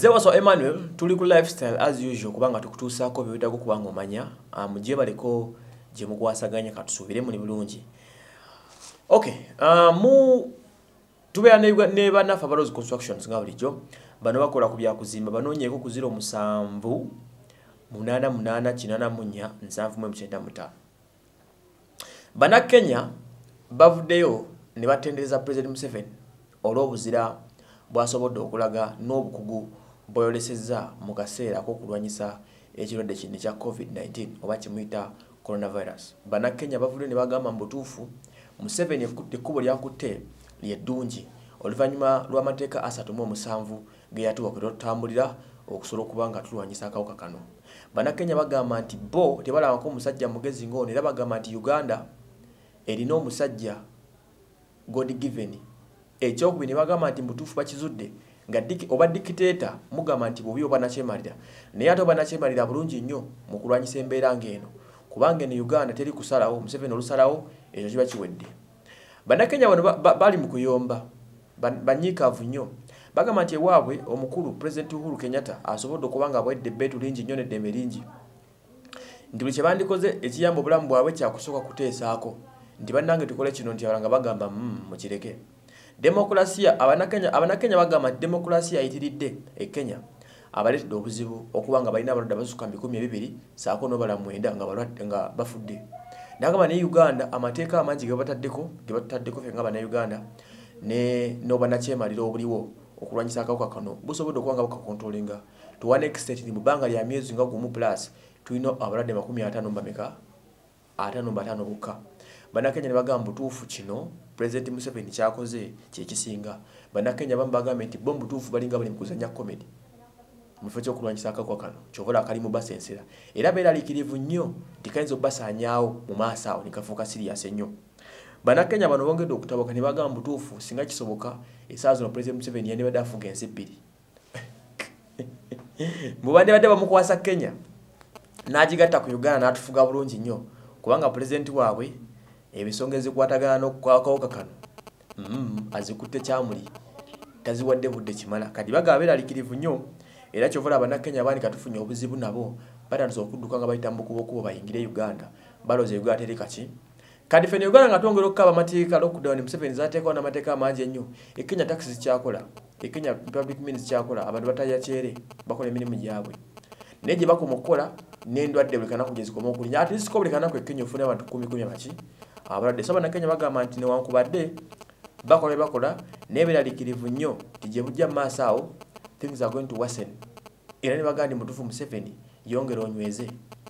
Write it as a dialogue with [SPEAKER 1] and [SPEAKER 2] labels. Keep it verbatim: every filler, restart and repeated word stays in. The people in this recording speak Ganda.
[SPEAKER 1] Nze waso Emmanuel tuli ku lifestyle as usual kubanga tukutuusaako byewetaaga kubanga omanya mujje baleko gye mukwasaganya katusuubiremu ne bulungi. Okay, uh, mu tubeera ne bannaffe Abalozi Constructions nga bulijjo bano bakola ku byakuzimba banoonyeeko ku zero musanvu munaana munaana kinaana mu nnya nsanvu mu kyenda mu ttaano. Bannakenya bavuddeyo ne batendereza President Museveni olw'obuzira bwasobodde okulaga n'obukugu bweyolesezza mu kaseera ak'okulwanyisa ekirwadde kino ekya COVID nineteen oba kimuyita coronavirus. Bannakenya bavuddeyo ne bagamba mu butuufu Museveni ekkubo lyakutte lyeddungi oluvannyuma lw'amateeka asatu mu musanvu ge yatuwa kwe tutambulira okusobola okuba nga tulwanyisa akawuka kano. Bannakenya bagamba nti bo tebalabako omusajja mugezi ng'ono era bagamba nti Uganda erina omusajja God given. Ekyokubiri ne bagamba nti mutuufu bakizudde nga oba dikiteeta mugamba nti bubi oba nakyemalira naye ate oba nakyemalira bulungi nnyo mu kulwanyisa embeera ng'eno kubanga eno Uganda teri kusalawo Museveni olusalawo ekyo kiba kiwedde. Bannakenya bano bali mu kuyomba banyiikaavu nnyo bagamba nti ewaabwe omukulu President Uhuru Kenyatta asobodde okuba nga bwedde ebbeetu lingi nnyo n'eddembe lingi nti buli kye bandikoze ekiyamba obulamu bwabwe kyakusooka kuteesaako nti bannange tukole kino nti abalanga bagamba mukireke. Demokrasia abanakenya abanakenya bagamba nti demokrasia ayitiridde e Kenya abaleetedde obuzibu okuba nga balina abalwadde abasukka mikumi ebibiri saako n'obalamu mwenda nga balwadde nga bafudde. Nagamba ne Uganda amateeka amangi ge bataddeko ge bataddeko fe nga bannayuganda ne n'obannakyemalira obuliwo okulwanyisa akawuka kano busobodde okuba nga bukakontrolinga to one extent mu bbanga lya myezi nga gumu plus tulina abalwadde makumi ataano mbameka ataano mbataano bokka. Bannakenya ne bagamba butuufu kino President Museveni kyakoze kyekisinga. Bannakenya bamu bagambye nti bo butuufu balinga bali mu kuzannya comedy mu kifo ky'okulwanyisa akawuka kano kyobola akali mu basensera era beeraliikirivu nnyo tikayinza okubasaanyaawo mu maaso awo ne kafuuka sirias ennyo. Bannakenya bano bongedde okutabuka ne bagamba butuufu singa kisoboka essaawa zino President Museveni yandibadde afuga ensi bbiri mubadde badde bamukwasa Kenya n'agigatta ku Uganda n'atufuga bulungi nnyo kubanga President waabwe ebisonga ezikwatagana n'okukawuka kano mm, azikutte kyamuli taziwadde budde kimala kati bagaba beeraliikirivu nnyo era kyovola Bannakenya baani katufunye obuzibu nabo batandise okudduka nga bayita mbukubokubo bayingire Uganda balooza Uganda teri kaki kati fene Uganda nga twongera okukaba amateeka lockdown Museveni zaateekawo n'amateeka amangi ennyo e Kenya taxi kyakola e Kenya public means kyakola abantu bataya kyere bakola emirimu gyabwe naye gye bakoma okukola n'endwadde buli kanaku gye zikoma okulinya ate zisiko buli kanaku e Kenya ofune abantu kumi kumi baki abalwadde. So Bannakenya bagamba nti newankubadde bakola bakola naye beeraliikirivu nnyo nti gye bujja mu maaso awo things are going to worsen era ne bagamba nti mutuufu Museveni yongera onyweze